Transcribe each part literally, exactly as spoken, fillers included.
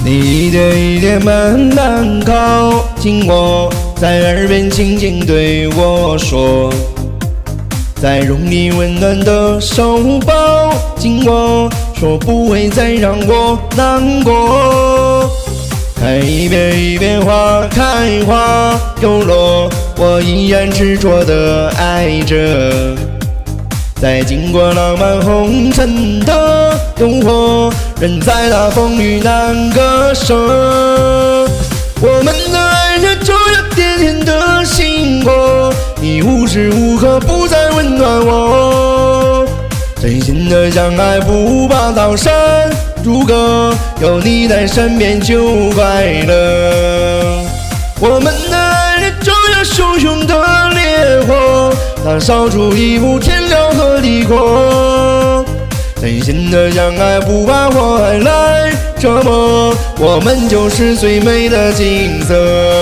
你一点一点慢慢靠近我，在耳边轻轻对我说，再用你温暖的手抱紧我，说不会再让我难过。看一遍一遍花开花又落，我依然执着地爱着。在经过浪漫红尘的诱惑，人在大风雨难割舍。我们的爱人就要点点的星火，你无时无刻不在温暖我。真心的相爱不怕刀山如歌，有你在身边就快乐。我们的爱人就要熊熊的烈火，它烧出一幅天辽和地阔。真心的相爱不怕火海来折磨，我们就是最美的景色。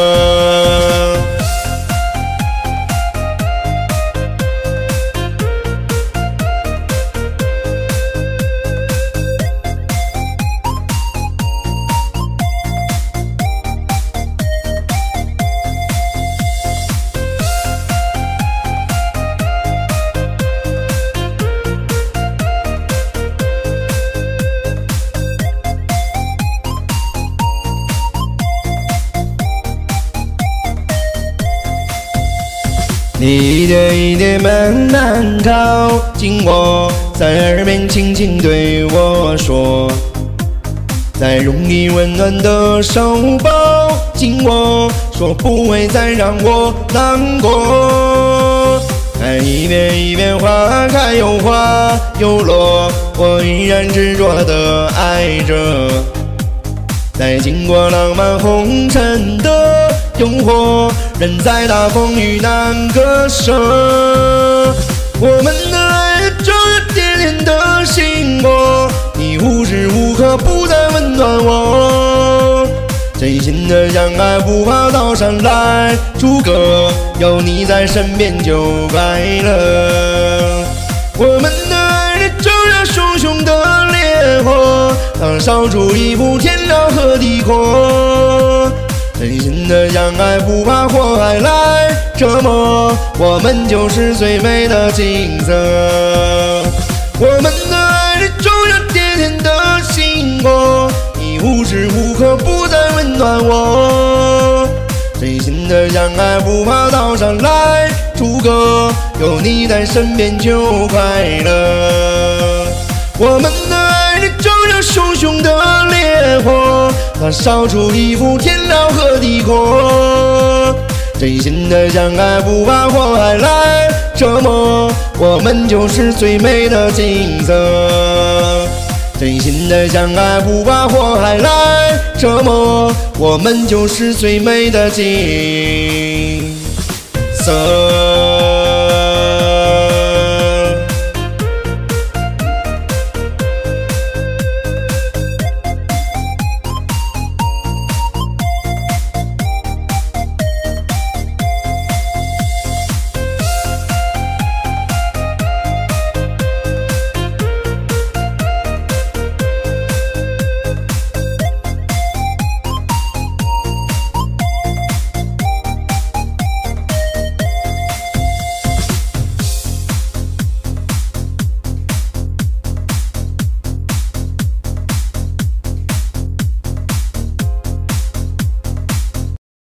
你一点一点慢慢靠近我，在耳边轻轻对我说，再用你温暖的手抱紧我，说不会再让我难过。看一遍一遍花开又花又落，我依然执着地爱着。在经过浪漫红尘的诱惑，人在大风雨难割舍。我们的爱就要点点的星火，你无时无刻不在温暖我。真心的相爱不怕刀山来阻隔，有你在身边就快乐。我们的爱人就要熊熊的烈火，它烧出一幅天辽和地阔。真心的相爱不怕火海来折磨，我们就是最美的景色。我们的爱人就要点点的星火，你无时无刻不在温暖我。真心的相爱不怕刀山来阻隔，有你在身边就快乐。我们的爱人就要熊熊的烈火，它烧出一幅天辽和地阔。真心的相爱不怕火海来折磨，我们就是最美的景色。真心的相爱不怕火海来折磨，我们就是最美的景色。